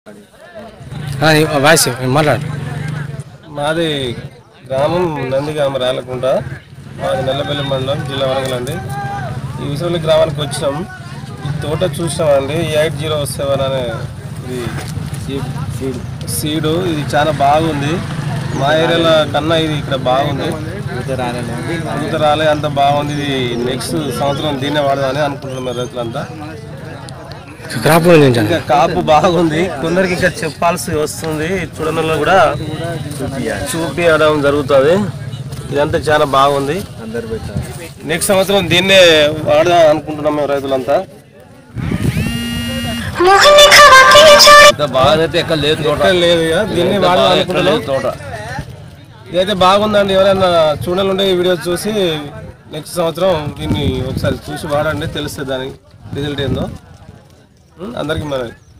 Voice మాట్లాడు. మాది గ్రామం నందిగామ రాలకుంట, మాది నల్లపల్లి మండలం, జిల్లా వరంగల్ అండి. ఈ విషయంలో గ్రామానికి వచ్చినాం. ఈ తోట చూసినామండి. 8007 అనే ఇది సీడు. ఇది చాలా బాగుంది. మా ఏరియాలో కన్నా ఇది ఇక్కడ బాగుంది. పూత రాలే, అంత బాగుంది. ఇది నెక్స్ట్ సంవత్సరం దీన్నే వాడదామని అనుకుంటున్నాం రైతులంతా. ఇంకా కాపు బాగుంది. కొందరికి ఇంకా చెప్పాల్సి వస్తుంది. చూడడంలో కూడా చూపించడం జరుగుతుంది. ఇదంతా చాలా బాగుంది. నెక్స్ట్ సంవత్సరం దీన్నే వాడదాం అనుకుంటున్నాం మేము రైతులంతా. లేదు దీన్ని వాడదాం అనుకుంటున్నాం. తోట ఇదైతే బాగుందండి. ఎవరైనా చూడాలంటే ఈ వీడియో చూసి నెక్స్ట్ సంవత్సరం దీన్ని ఒకసారి చూసి వాడండి, తెలుస్తుంది దాని రిజల్ట్ ఏందో. అందరికీ మనది.